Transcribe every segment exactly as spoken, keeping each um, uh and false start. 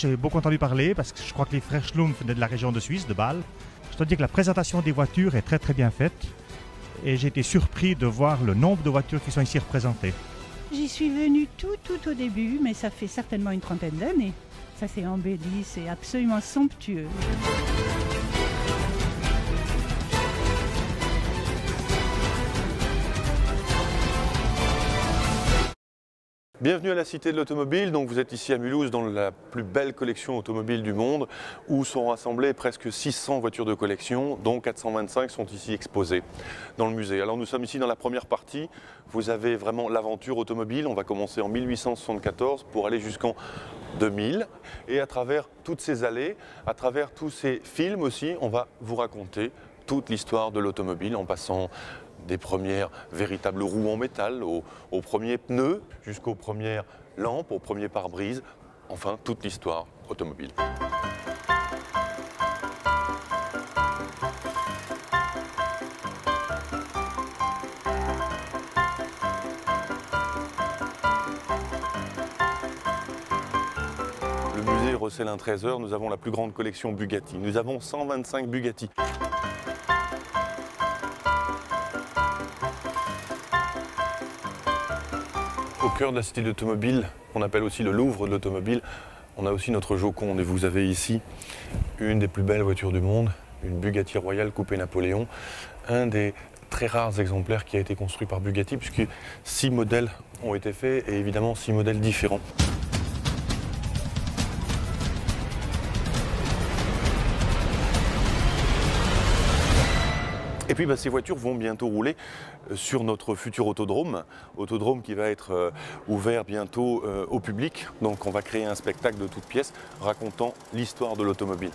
j'ai beaucoup entendu parler parce que je crois que les frères Schlum venaient de la région de Suisse, de Bâle. Je dois dire que la présentation des voitures est très très bien faite et j'ai été surpris de voir le nombre de voitures qui sont ici représentées. J'y suis venue tout tout au début, mais ça fait certainement une trentaine d'années. Ça s'est embelli, c'est absolument somptueux. Bienvenue à la Cité de l'Automobile. Donc vous êtes ici à Mulhouse dans la plus belle collection automobile du monde où sont rassemblées presque six cents voitures de collection, dont quatre cent vingt-cinq sont ici exposées dans le musée. Alors nous sommes ici dans la première partie. Vous avez vraiment l'aventure automobile. On va commencer en mille huit cent soixante-quatorze pour aller jusqu'en deux mille. Et à travers toutes ces allées, à travers tous ces films aussi, on va vous raconter toute l'histoire de l'automobile en passant des premières véritables roues en métal, aux, aux premiers pneus, jusqu'aux premières lampes, aux premiers pare-brise, enfin toute l'histoire automobile. Le musée Rosselin Trésor, nous avons la plus grande collection Bugatti. Nous avons cent vingt-cinq Bugatti. Au cœur de la cité de l'automobile, qu'on appelle aussi le Louvre de l'automobile, on a aussi notre Joconde. Et vous avez ici une des plus belles voitures du monde, une Bugatti Royale coupé Napoléon, un des très rares exemplaires qui a été construit par Bugatti, puisque six modèles ont été faits et évidemment six modèles différents. Et puis bah, ces voitures vont bientôt rouler sur notre futur autodrome, autodrome qui va être euh, ouvert bientôt euh, au public. Donc on va créer un spectacle de toutes pièces racontant l'histoire de l'automobile.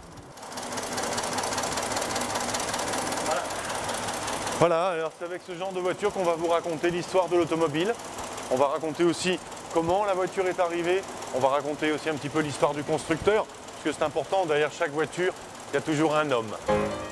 Voilà, voilà, alors c'est avec ce genre de voiture qu'on va vous raconter l'histoire de l'automobile. On va raconter aussi comment la voiture est arrivée. On va raconter aussi un petit peu l'histoire du constructeur, parce que c'est important, derrière chaque voiture, il y a toujours un homme.